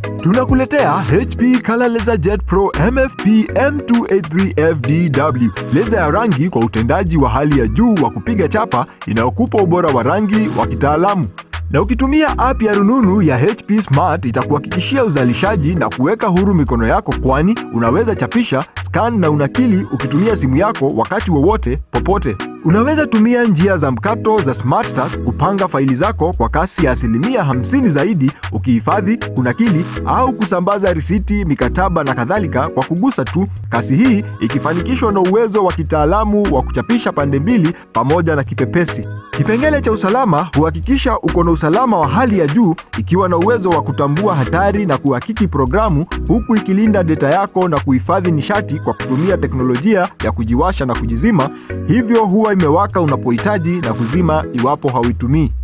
Tunakuletea HP Color Laser Jet Pro MFP M283FDW, laser ya rangi kwa utendaji wa hali ya juu wa kupiga chapa inayokupa ubora wa rangi wa kitaalamu. Na ukitumia app ya rununu ya HP Smart itakuhakikishia uzalishaji na kuweka huru mikono yako, kwani unaweza chapisha, scan na unakili ukitumia simu yako wakati wowote popote. Unaweza tumia njia za mkato za Smart Task kupanga faili zako kwa kasi ya 50% zaidi, ukihifadhi, kunakili au kusambaza risiti, mikataba na kadhalika kwa kugusa tu. Kasi hii ikifanikishwa na uwezo wa kitaalamu wa kuchapisha pande mbili pamoja na kipepesi. Kipengele cha usalama huhakikisha uko na usalama wa hali ya juu, ikiwa na uwezo wa kutambua hatari na kuhakiki programu, huku ikilinda data yako na kuhifadhi nishati kwa kutumia teknolojia ya kujiwasha na kujizima, hivyo huwa imewaka unapohitaji na kuzima iwapo hauitumii.